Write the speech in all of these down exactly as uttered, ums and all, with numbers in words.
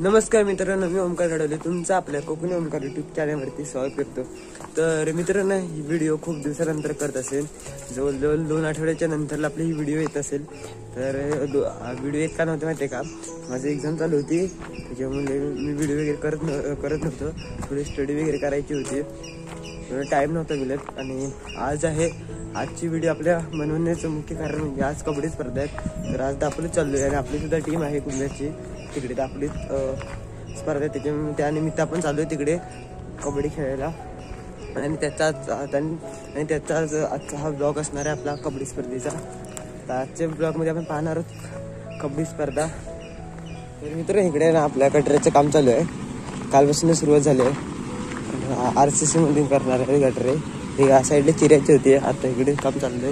नमस्कार मित्रांनो, मी ओमकार घडवले तुमचं आपल्या कोकणी ओमकार युट्यूब चॅनलवरती स्वागत करतो। तर मित्रांनो, ही व्हिडिओ खूप दिवसानंतर करत असेल, जवळजवळ दोन आठवड्याच्या नंतरला आपली ही व्हिडिओ येत असेल। तर व्हिडिओ येत का नव्हते माहिती आहे का, माझी एक्झाम चालू होती, त्याच्यामुळे मी व्हिडिओ वगैरे करत न करत नव्हतो थोडी स्टडी वगैरे करायची होती, थोडा टाईम नव्हता मिळत। आणि आज आहे आजची व्हिडिओ आपल्या बनवण्याचं मुख्य कारण म्हणजे आज कबड्डी स्पर्धा आहेत। तर आज दापोलीत चाललो आहे आणि आपली सुद्धा टीम आहे कुंभ्याची, तिकडे दापोलीत स्पर्धा, त्याच्या त्यानिमित्त आपण चालू आहे तिकडे कबड्डी खेळायला। आणि त्याचाच आणि त्याचाच आजचा हा ब्लॉग असणार आहे आपला कबड्डी स्पर्धेचा। तर आजच्या ब्लॉगमध्ये आपण पाहणार आहोत कबड्डी स्पर्धा। तर मित्र, इकडे ना आपल्या गटरेचं काम चालू आहे, कालपासून सुरुवात झाली आहे। आर सी सी मधून करणार आहे गटरे, हे या साईडला चिऱ्याची होती, आता इकडे काम चाललंय।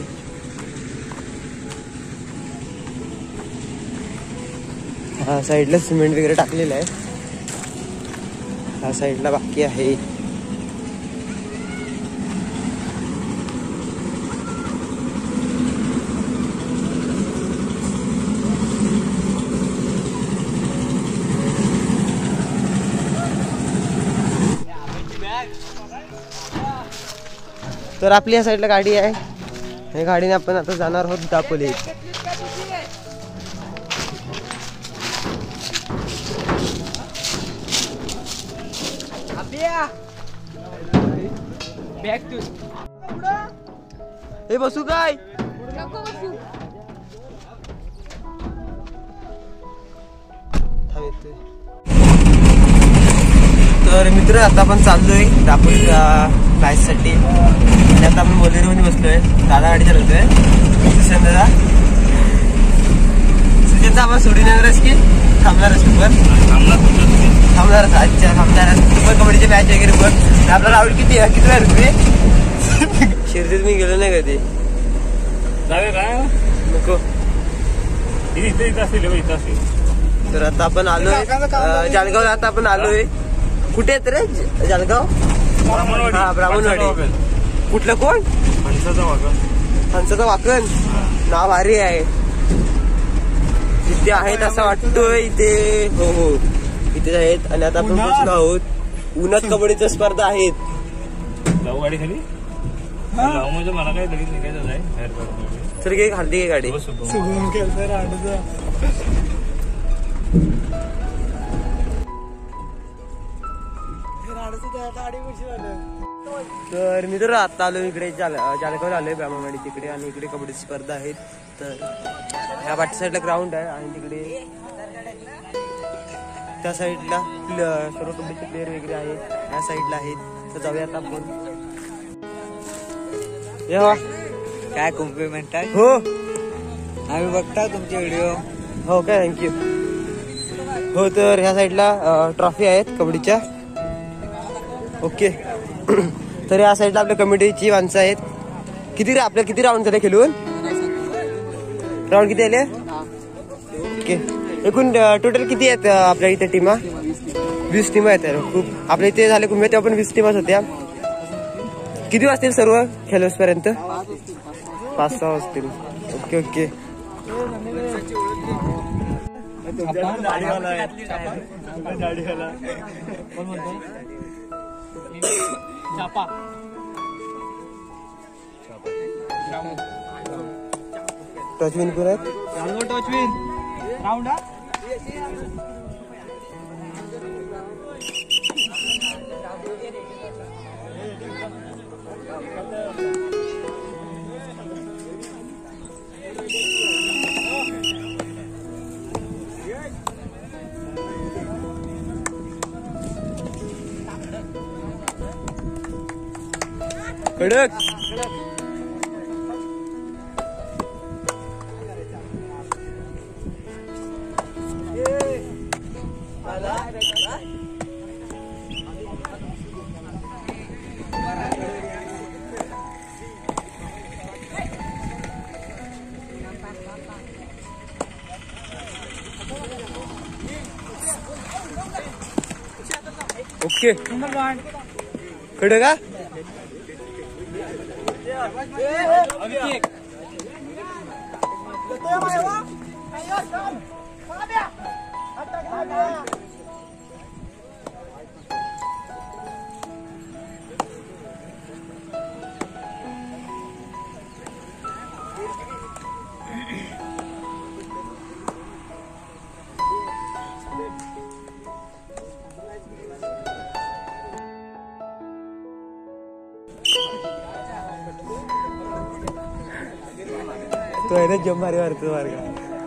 हा साईडला सिमेंट वगैरे टाकलेलं आहे, हा साईडला बाकी आहे। तर आपली या साईडला गाडी आहे, या गाडीने आपण आता जाणार आहोत दापोली। हे बसू काय तर मित्र, आता आपण चाललोय दापोलीच्या मॅचसाठी। आता आपण बोलेरोमध्ये बसलोय, दादा गाडी चालवतोय, सुशांत दादा। सुशांत आपण सोडून येणारच की थांबणारच तू पण? थांबणारच, अच्छा थांबणारच तू पण। कबड्डीची मॅच वगैरे पण आपल्याला आवड किती किती वेळ तुम्ही शिर्डीत मी गेलो नाही कधी, नको। तर आता आपण आलोय जालगावला, आता आपण आलोय कुठे येत रे जालगाव? हा ब्राह्मणवाडी। कुठलं कोण? हंसाचा वाकण। हंसाचा वाकण नाव भारी आहे, इथे आहेत असं वाटतोय इथे। हो हो इथे आहेत। आणि आता आपण पोहोचलो आहोत उन्हात, कबड्डीच्या स्पर्धा आहेत। जाऊ गाडी खाली जाऊ, म्हणजे मला काय लगेच निघायचं आहे। सर घे खाली घे गाडी। तर मित्र, आता आलो इकडे जालगावला आलोय ब्राह्मणवाडी तिकडे, आणि इकडे कबड्डी स्पर्धा आहेत। तर ह्या पाठी साईडला ग्राउंड आहे, आणि तिकडे त्या साईडला सर्व कबड्डीचे प्लेयर वगैरे आहेत, ह्या साईडला आहेत। तर जाऊया आता आपण। काय कॉम्प्लिमेंट आहे हो, आम्ही बघता तुमचे व्हिडिओ। हो काय, थँक्यू। हो, तर ह्या साईडला ट्रॉफी आहेत कबड्डीच्या, ओके। तर या साईडला आपल्या कमिटीची माणसं आहेत। किती आपल्या किती राऊंड झाले खेळून? राऊंड किती आले? ओके। एकूण टोटल किती आहेत आपल्या इथे टीमा? वीस टीमा आहेत। खूप आपल्या इथे झाले कुंभे तेव्हा पण वीस टीमाच होत्या। किती वाजतील सर्व खेळोस पर्यंत? पाच सहा वाजतील, ओके ओके। टॉचविन कोण आहेत? टॉचविन राऊंड कडक। ओके, कडक का? तो आहे ना जम मारे मारतो मार्ग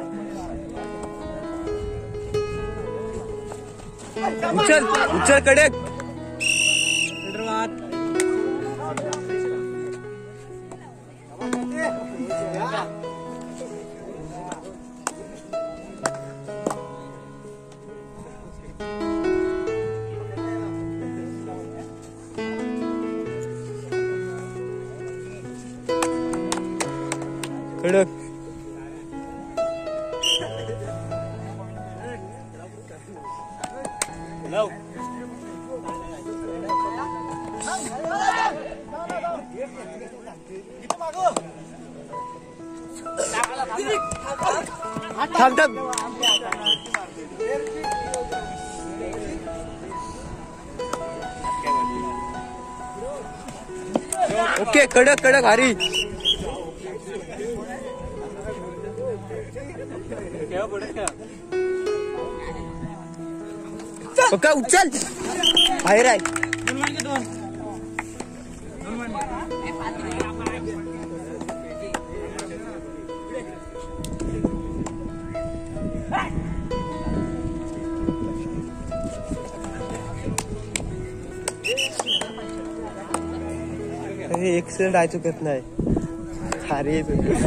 उचल उचल कडक कडक थांब थांब ओके कडक कडक हरी पक्का उचल बाहेर आहे एक सेकंड आहे चुकत नाही अरे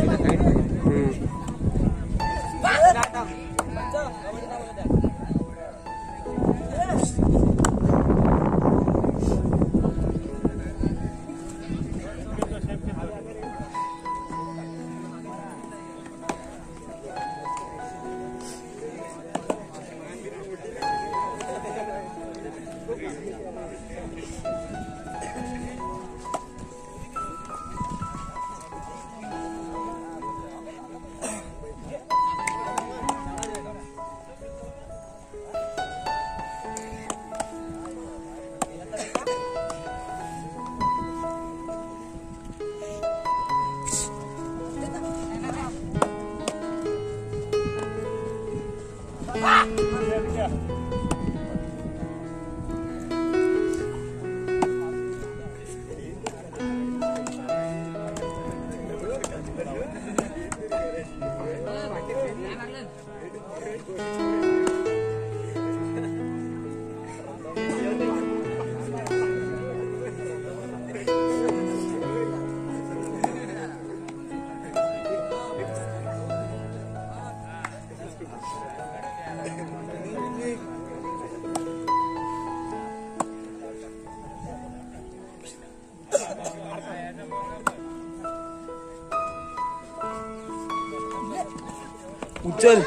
उचल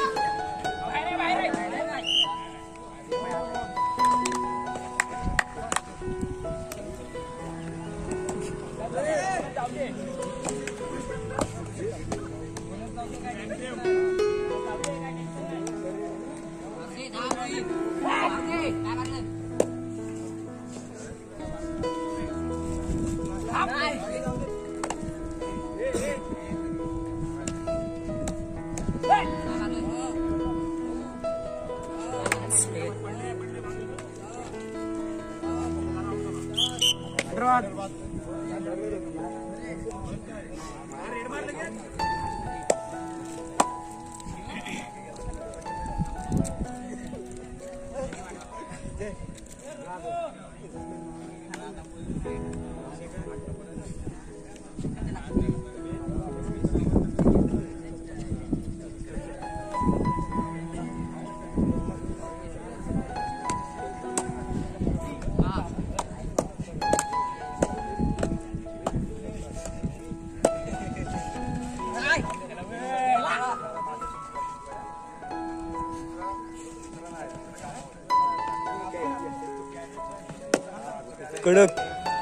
कडक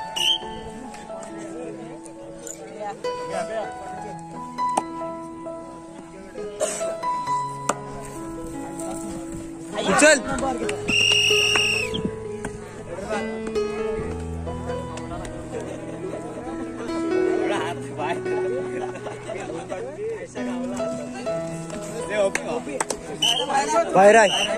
उचल बाहेर आहे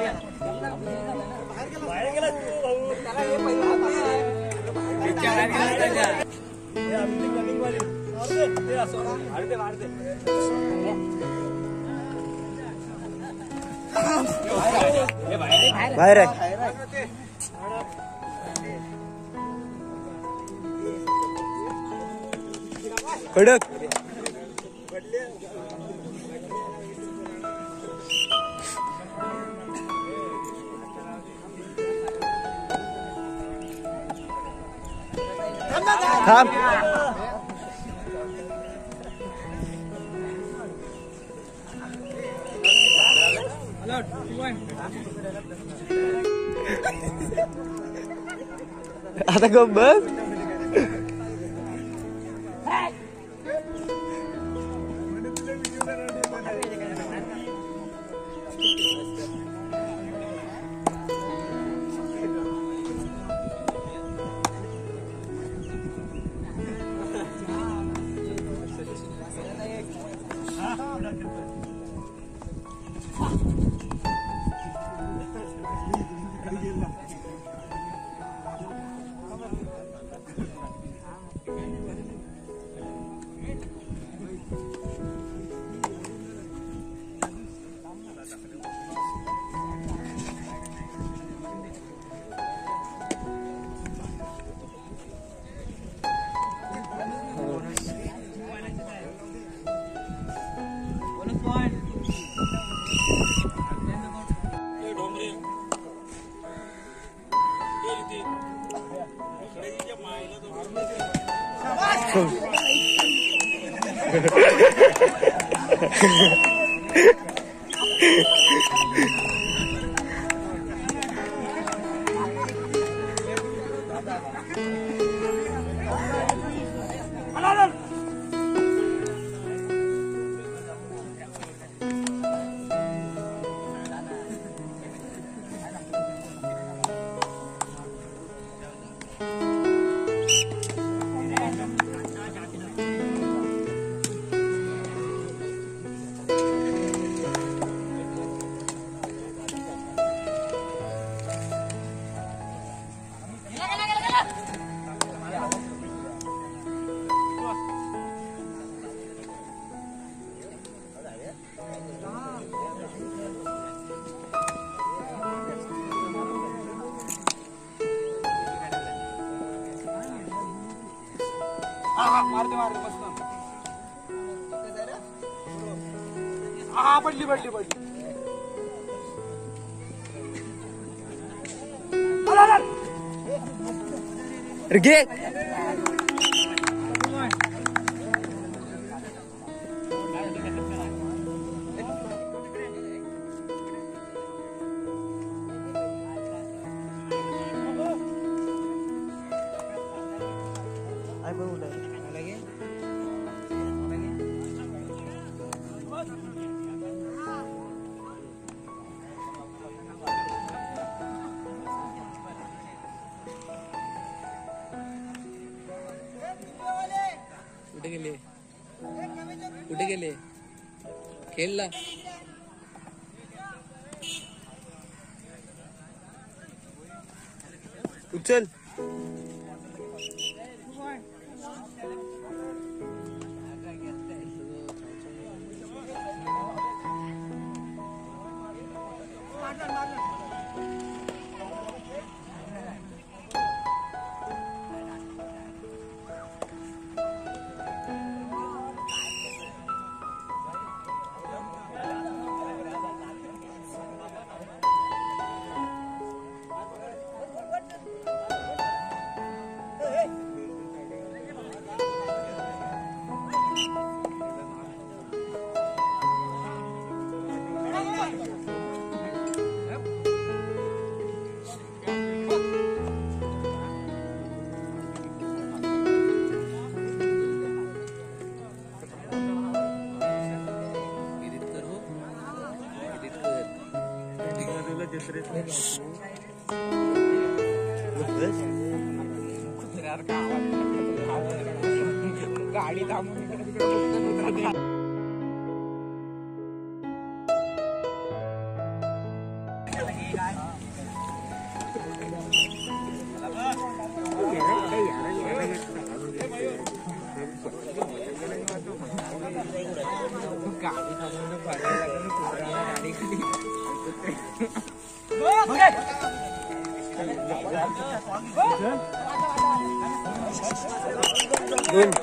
बाहेर आहे. कडक थांब. आता गप बघ. मारते मारते मस्त. हा पडली पडली पडली. घे. कुठे गेले कुठे गेले खेळला. उचल. गाडी थांबून दोन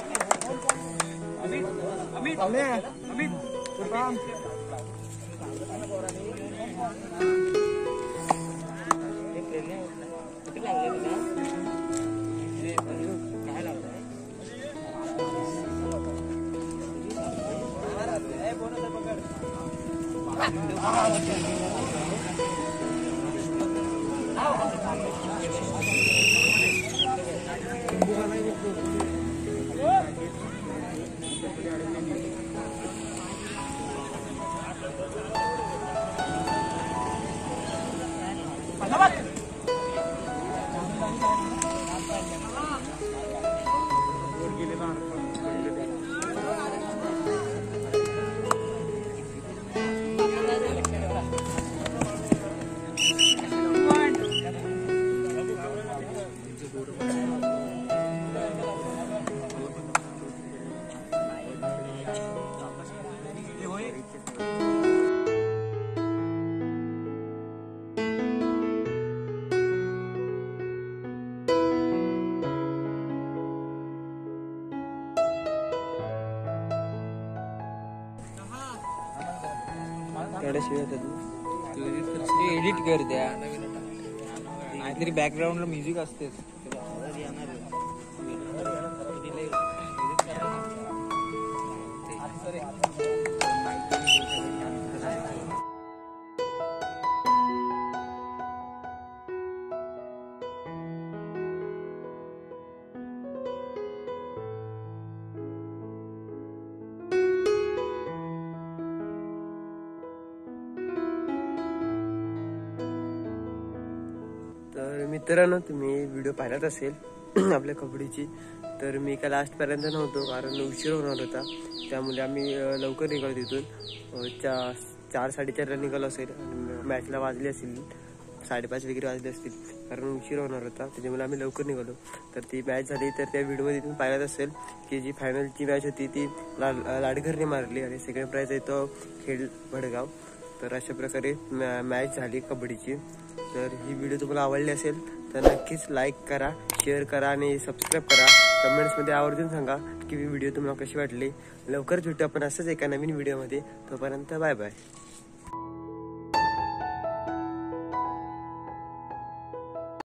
एडिट कर द्या नाहीतरी बॅकग्राऊंडला म्युझिक असतेच. तर मित्रांनो, तुम्ही व्हिडिओ पाहिलाच असेल आपल्या कबड्डीची. तर मी का लास्टपर्यंत नव्हतो कारण उशीर होणार होता, त्यामुळे आम्ही लवकर निघालो तिथून. चा चार साडेचारला निघालो असेल. मॅचला वाजले असतील साडेपाच वगैरे वाजले असतील कारण उशीर होणार होता, त्याच्यामुळे आम्ही लवकर निघालो. तर ती मॅच झाली. तर त्या व्हिडिओमध्ये तुम्ही पाहिलाच असेल की जी फायनलची मॅच होती ती ला लाडघरने मारली आणि सेकंड प्राईज आहे तो खेड भडगाव. तर अशा प्रकारे मॅच झाली कबड्डीची. तर ही व्हिडिओ तुम्हाला आवडली असेल तर नक्कीच लाईक करा, शेअर करा आणि सबस्क्राईब करा. कमेंट्समध्ये आवर्जून सांगा की ही व्हिडिओ तुम्हाला कशी वाटली. लवकरच भेटू आपण असंच एका नवीन व्हिडिओमध्ये. तोपर्यंत बाय बाय.